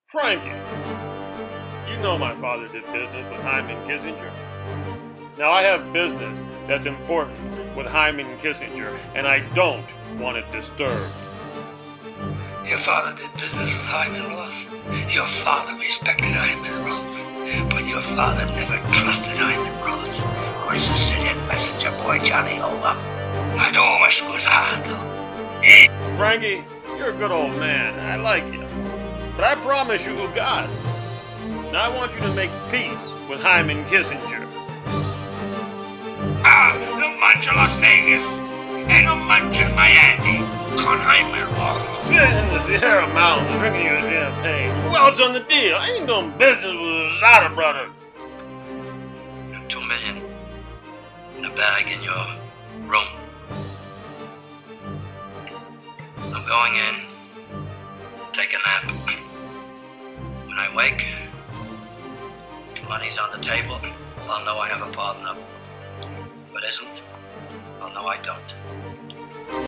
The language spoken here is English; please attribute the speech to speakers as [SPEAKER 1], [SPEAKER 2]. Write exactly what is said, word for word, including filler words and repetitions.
[SPEAKER 1] Frankie, you know my father did business with Hyman Kissinger. Now I have business that's important with Hyman Kissinger, and I don't want it disturbed.
[SPEAKER 2] Your father did business with Hyman Roth. Your father respected Hyman Roth. But your father never trusted Hyman Roth. Or his Sicilian messenger boy, Johnny Ola. I don't wish was hard.
[SPEAKER 1] Frankie, you're a good old man. I like you. But I promise you, God, now I want you to make peace with Hyman Kissinger.
[SPEAKER 2] Ah, no Mangia Las Vegas. And no Mangia Miami. Con Hyman Roth.
[SPEAKER 1] Sitting in the Sierra Mountains drinking your champagne. Well, it's on the deal. I ain't doing business with a Zada brother.
[SPEAKER 2] Two million in a bag in your room. I'm going in, take a nap. When I wake, money's on the table, I'll know I have a partner. If it isn't, I'll know I don't.